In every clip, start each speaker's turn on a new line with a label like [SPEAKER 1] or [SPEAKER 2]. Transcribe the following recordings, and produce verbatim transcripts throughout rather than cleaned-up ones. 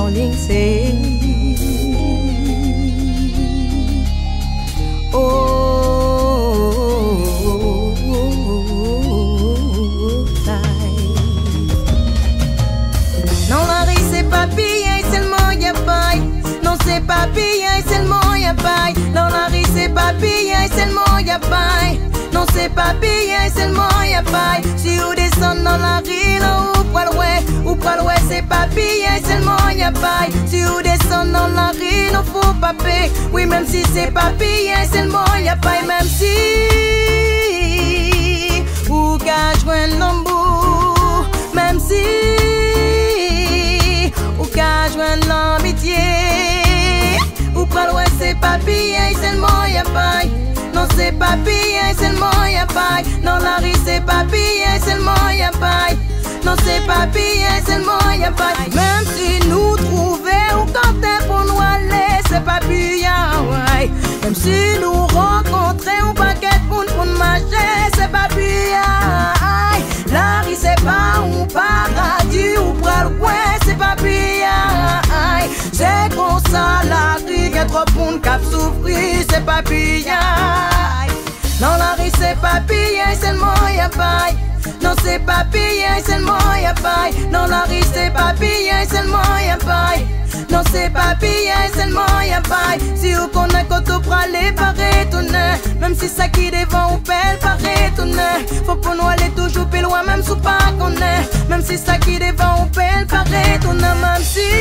[SPEAKER 1] morning say, oh, non la rue c'est pas pire, seulement y'a paille. Non c'est pas pire, seulement y'a paille. Non la rue c'est pas pire, seulement y'a paille. Non c'est pas pire, seulement y'a paille. Si vous descendez dans la rue, là ou pas loin, ou pas loin c'est pas pire, seulement y'a paille. Si vous descendez dans la rue, non faut pas payer. Oui même si c'est pas pire, seulement y'a paille. Même si ou qu'à joindre l'embout, même si ou qu'à joindre l'amitié, ou pas loin c'est pas pire, seulement y'a paille. Non c'est pas pire, seulement y'a paille. Non la rue c'est pas pire, seulement y'a paille. Non c'est pas pire, seulement y'a paille. Même si nous trouvons ou quand est pour nous aller, c'est pas pire, ouais. Même si nous rencontrons un paquet pour nous marcher, c'est pas pire. La rue c'est pas un paradis ou pas loin, c'est pas pire. C'est comme ça la rue, y'a trop pour nous cap souffrir, c'est pas pire. Non la rue c'est pas pire, seulement y'a paille. Non c'est pas pire, seulement y'a paille. Non la rue c'est pas pire, seulement y'a paille. Non c'est pas pire, seulement y'a paille. Si vous connaissez quand vous prenez par retourner, même si ça qui devant ou pelle par retourner, faut pour nous aller toujours plus loin même si pas qu'on est. Même si ça qui devant ou pelle par retourner, même si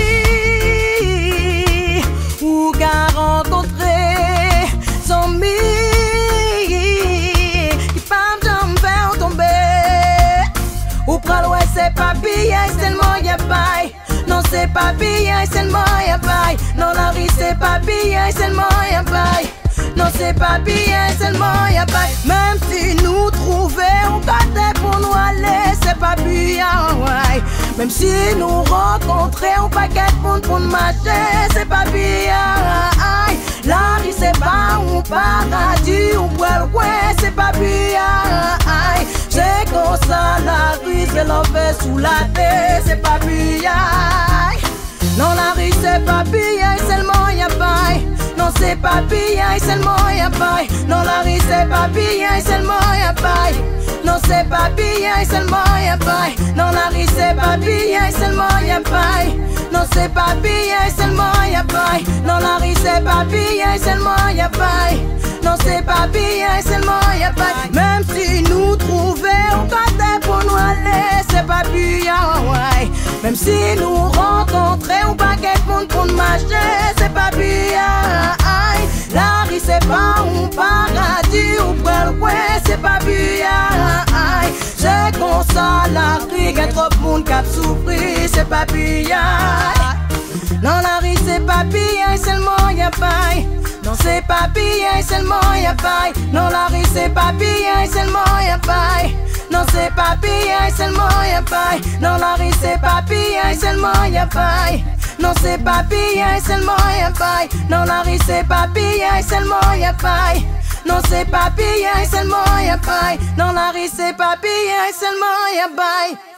[SPEAKER 1] ou qu'à rencontrer son mi qui pas me faire tomber. Ou pas loin c'est pas pire, seulement y'a paille. Non c'est pas pire, seulement y'a paille. Non la rue c'est pas pire, seulement y'a paille. Non c'est pas pire, seulement y'a paille. Même si nous trouvons un côté pour nous aller, c'est pas pire, ouais. Même si nous rencontrons un paquet pour nous marcher, c'est pas pire. La rue c'est pas un paradis ou pas loin, c'est pas pire. C'est comme ça la rue c'est l'enfer sous la terre, c'est pas pire. Non la rue c'est pas pire, seulement y'a paille. Non c'est pas pire, seulement y'a paille. Non la rue c'est pas pire, seulement y'a paille. Non c'est pas pire, seulement y'a paille. Non la rue c'est pas pire, seulement y'a paille. Non c'est pas pire, seulement y'a paille. Non la rue c'est pas pire, seulement y'a paille. Non c'est pas pire, seulement y'a paille. Même si nous trouvons un côté pour nous aller, c'est pas pire, ouais. Même si nous rencontrons un paquet pour nous marcher, c'est pas pire. La rue c'est pas un paradis ou pas loin, c'est pas pire. C'est comme ça la rue, y'a trop de monde qui a souffert, c'est pas pire. Non la rue c'est pas pire, seulement y'a paille. Non c'est pas pire, seulement y'a paille. Non la rue c'est pas pire, seulement y'a paille. Non c'est pas pire, seulement y'a paille. Non la rue c'est pas pire, seulement y'a paille. Non c'est pas pire, seulement y'a paille. Non la rue c'est pas pire, seulement y'a paille. Non c'est pas pire, seulement y'a paille. Non la rue c'est pas pire, seulement y'a paille.